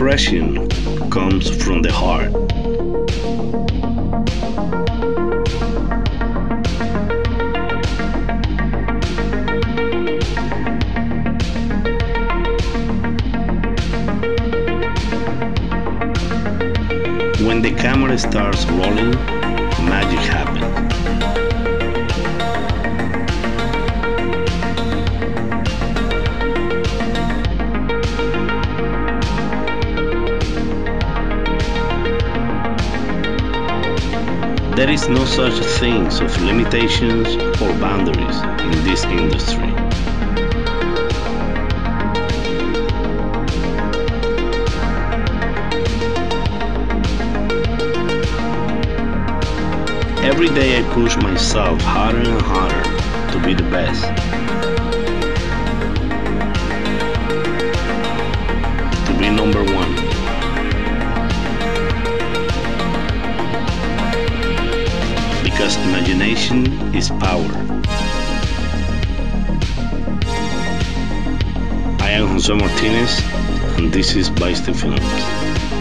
expression comes from the heart. When the camera starts rolling, magic happens. There is no such thing of limitations or boundaries in this industry. Every day I push myself harder and harder to be the best. To be number one. Because imagination is power. I am Jose Martinez, and this is Films.